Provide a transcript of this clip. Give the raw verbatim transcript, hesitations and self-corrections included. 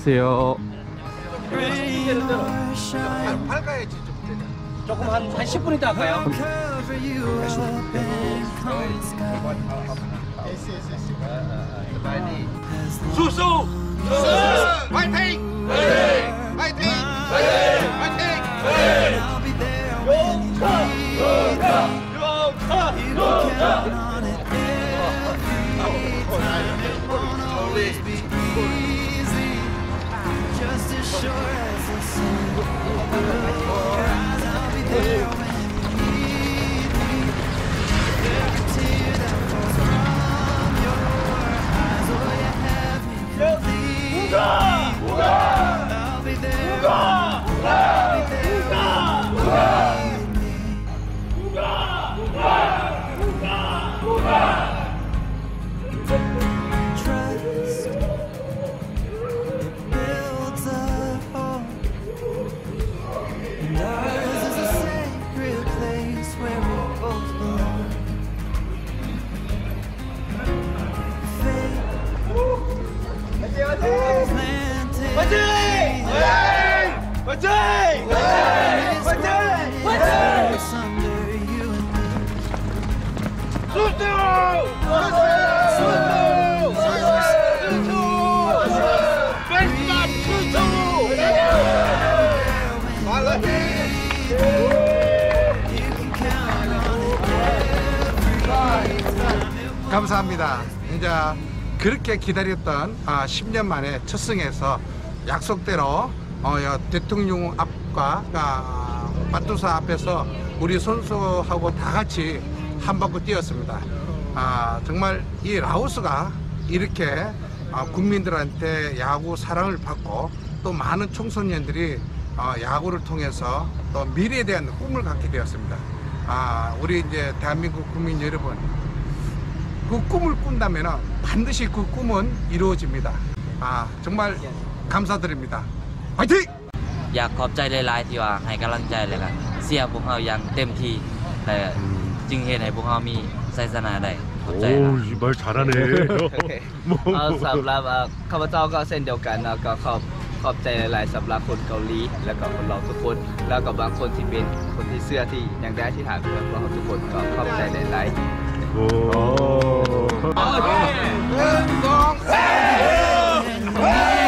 안녕하세요. 밝아야지 좀. 조금 한, 한 십 분 있다 할까요? 수수! 화이팅! 화이팅! 화이팅! 화이팅! 용차! 용차! 용차! Just as sure as the sun, I'll be there when you need me. Every tear that falls from your eyes, oh, you have me completely. I'll be there. I'll be there when you need me. Trust. Ours is a sacred place where we both belong. Fate planted seeds under you and me. 감사합니다. 이제 그렇게 기다렸던 아, 십 년 만에 첫 승에서 약속대로 어, 대통령 앞과 아, 마뚜사 앞에서 우리 선수하고 다 같이 한 바퀴 뛰었습니다. 아, 정말 이 라오스가 이렇게 아, 국민들한테 야구 사랑을 받고 또 많은 청소년들이 어, 야구를 통해서 또 미래에 대한 꿈을 갖게 되었습니다. 아, 우리 이제 대한민국 국민 여러분, 그 꿈을 꾼다면 반드시 그 꿈은 이루어집니다. 아, 정말 감사드립니다. 화이팅! อยากขอบใจหลายๆที่ว่าให้กำลังใจเลยกันเสียพวกเราอย่างเต็มที่แต่จึงเห็นให้พวกเรามีชัยชนะได้ขอบใจนะ 말 잘하네. สำหรับข้าพเจ้าก็เช่นเดียวกันนะก็ขอบขอบใจหลายๆสำหรับคนเกาหลีแล้วก็คนเราทุกคนแล้วก็บางคนที่เป็นคนที่เสื้อที่ยังได้ที่ฐานเพื่อนเราทุกคนก็ขอบใจหลายๆ 오. 네.